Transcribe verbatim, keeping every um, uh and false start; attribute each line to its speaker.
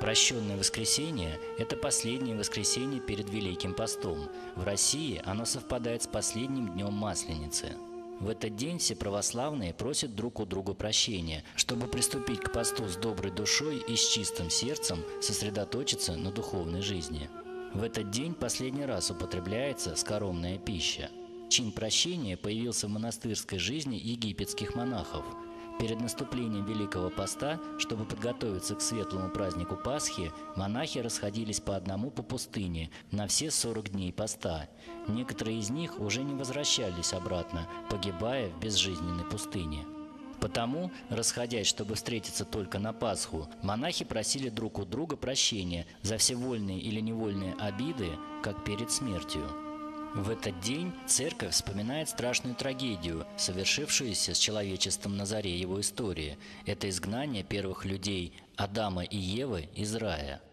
Speaker 1: Прощенное воскресенье – это последнее воскресенье перед Великим постом. В России оно совпадает с последним днем Масленицы. В этот день все православные просят друг у друга прощения, чтобы приступить к посту с доброй душой и с чистым сердцем сосредоточиться на духовной жизни. В этот день последний раз употребляется скоромная пища. Чин прощения появился в монастырской жизни египетских монахов. Перед наступлением Великого Поста, чтобы подготовиться к светлому празднику Пасхи, монахи расходились по одному по пустыне на все сорок дней поста. Некоторые из них уже не возвращались обратно, погибая в безжизненной пустыне. Потому, расходясь, чтобы встретиться только на Пасху, монахи просили друг у друга прощения за все вольные или невольные обиды, как перед смертью. В этот день церковь вспоминает страшную трагедию, совершившуюся с человечеством на заре его истории. Это изгнание первых людей Адама и Евы из рая.